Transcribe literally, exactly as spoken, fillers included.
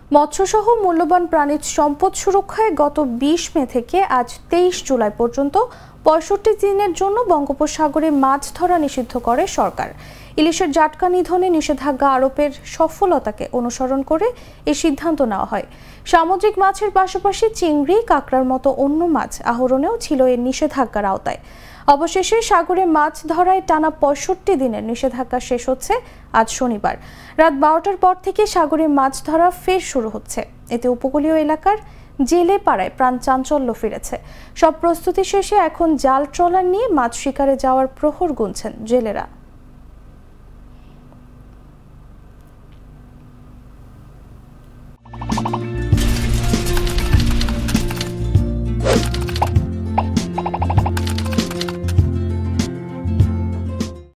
মৎস্যসহ মূল্যবান প্রাণীজ সম্পদ সুরক্ষায় গত বিশ মে থেকে আজ তেইশ জুলাই পর্যন্ত পঁয়ষট্টি দিনের জন্য বঙ্গোপসাগরে মাছ ধরা নিষিদ্ধ করে সরকার। ইলিশের জাটকা নিধনে নিষেধাজ্ঞা আরোপের সফলতাকে অনুসরণ করে এই সিদ্ধান্ত নেওয়া হয়। সামুদ্রিক মাছের পাশাপাশি চিংড়ি, কাঁকড়ার মতো অন্য মাছ আহরণেও ছিল এর নিষেধাজ্ঞার আওতায়। অবশেষে সাগরে মাছ ধরায় টানা পঁয়ষট্টি দিনের নিষেধাজ্ঞা শেষ হচ্ছে আজ শনিবার রাত বারোটার পর থেকে সাগরে মাছ ধরা ফের শুরু হচ্ছে। এতে উপকূলীয় এলাকার জেলে পাড়ায় প্রাণ চাঞ্চল্য ফিরেছে। সব প্রস্তুতি শেষে এখন জাল ট্রলার নিয়ে মাছ শিকারে যাওয়ার প্রহর গুনছেন জেলেরা।